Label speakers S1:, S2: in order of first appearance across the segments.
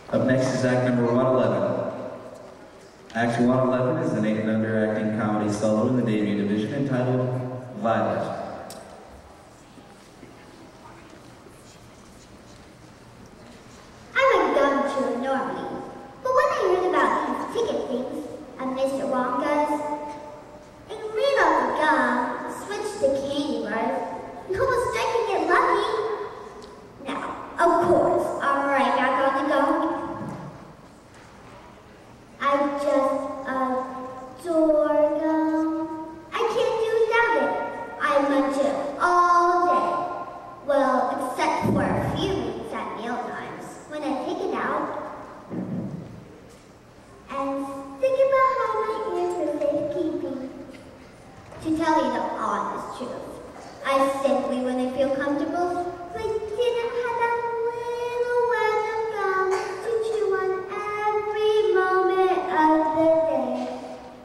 S1: Up next is act number 111. Act 111 is an 8 and under acting comedy solo in the debut division entitled Violet.
S2: I'm a gum-chewer normally, but when I heard about these ticket things at Mr. Wonka's, I ran off the gum, switched to candy bars, and almost striking it lucky. Now, of course, I'm right back on the gum. I just adore gum. I can't do without it. I munch it all day. Well, except for a few weeks at meal times, when I take it out and think about how my ears are safekeeping. To tell you the honest truth, I simply wouldn't feel comfortable if I didn't have that little wedge of gum to chew on every moment of the day.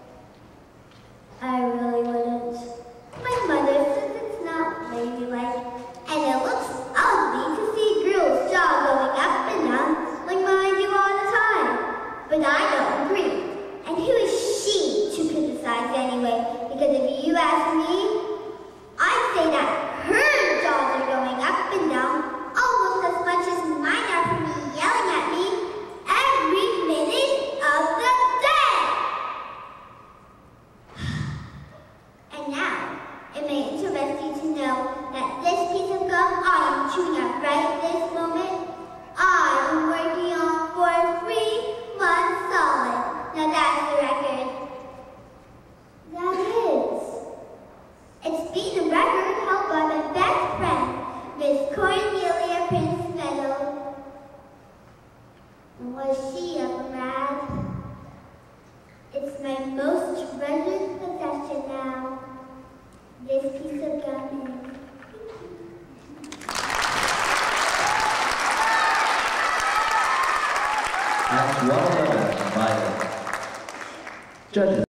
S2: I really wouldn't. My mother says it's not ladylike, and it looks ugly to see girls' jaw going up and down like mine do all the time. But I don't agree. And who is she to criticize anyway? Because if you ask me, I'd say that her jaws are going up and down almost as much as mine are for me yelling at me every minute of the day. And now, it may interest you to know that this piece of gum I am chewing at right this moment, I've been working on for 3 months solid. Now that's the record. That is. It's been a record held by my best friend, Miss Cornelia Prince Meadow. And was she ever mad? It's my most treasured possession now. This piece of gum is.
S1: Act 111, Violet. Judges.